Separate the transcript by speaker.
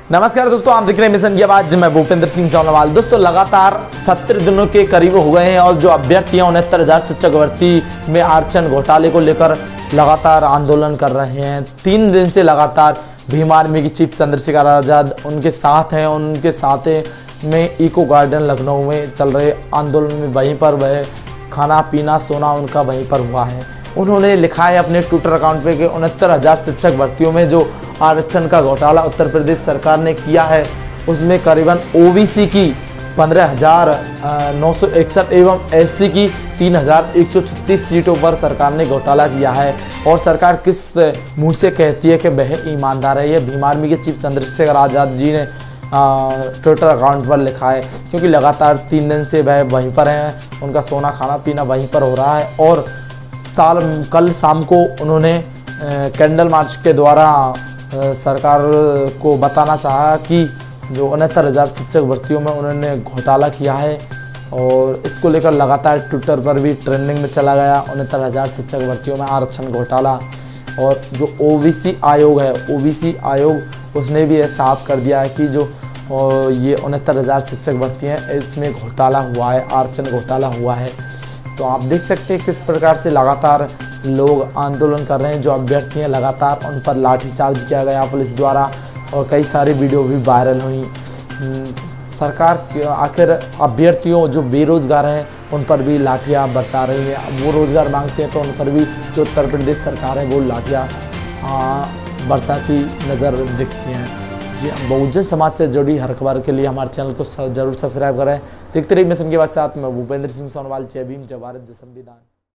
Speaker 1: नमस्कार दोस्तों, आप देख रहे हैं मिशन की आवाज। मैं भूपेंद्र सिंह सोनोवाल। दोस्तों, लगातार 70 दिनों के करीब हो गए हैं और जो अभ्यर्थी हैं 69,000 शिक्षक भर्ती में आरक्षण घोटाले को लेकर लगातार आंदोलन कर रहे हैं। 3 दिन से लगातार भीम आर्मी की चीफ चंद्रशेखर आजाद उनके साथ हैं। उनके साथ में इको गार्डन लखनऊ में चल रहे आंदोलन में वहीं पर वह खाना पीना सोना उनका वहीं पर हुआ है। उन्होंने लिखा है अपने ट्विटर अकाउंट पे कि 69,000 शिक्षक भर्तियों में जो आरक्षण का घोटाला उत्तर प्रदेश सरकार ने किया है उसमें करीबन ओबीसी की 15,961 एवं एससी की 3,136 सीटों पर सरकार ने घोटाला किया है। और सरकार किस मुंह से कहती है कि वह ईमानदार है, ये भीम आर्मी के चीफ चंद्रशेखर आजाद जी ने ट्विटर अकाउंट पर लिखा है, क्योंकि लगातार 3 दिन से वह वहीं पर हैं। उनका सोना खाना पीना वहीं पर हो रहा है। और कल शाम को उन्होंने कैंडल मार्च के द्वारा सरकार को बताना चाहा कि जो 69,000 शिक्षक भर्तियों में उन्होंने घोटाला किया है। और इसको लेकर लगातार ट्विटर पर भी ट्रेंडिंग में चला गया 69,000 शिक्षक भर्तियों में आरक्षण घोटाला। और जो ओबीसी आयोग है, ओबीसी आयोग उसने भी यह साफ कर दिया है कि जो ये 69,000 शिक्षक भर्ती हैं इसमें घोटाला हुआ है, आरक्षण घोटाला हुआ है। तो आप देख सकते हैं किस प्रकार से लगातार लोग आंदोलन कर रहे हैं। जो अभ्यर्थी हैं लगातार उन पर लाठीचार्ज किया गया पुलिस द्वारा और कई सारी वीडियो भी वायरल हुई। सरकार आखिर अभ्यर्थियों जो बेरोजगार हैं उन पर भी लाठियाँ बरसा रही है। वो रोजगार मांगते हैं तो उन पर भी जो उत्तर प्रदेश सरकार है वो लाठियाँ बरसाती नज़र दिखती हैं। जी, बहुजन समाज से जुड़ी हर खबर के लिए हमारे चैनल को जरूर सब्सक्राइब करें। देखते रहिए मिशन के बाद साथ में भूपेंद्र सिंह सोनोवाल। जय भीम, जय भारत, जय संविधान।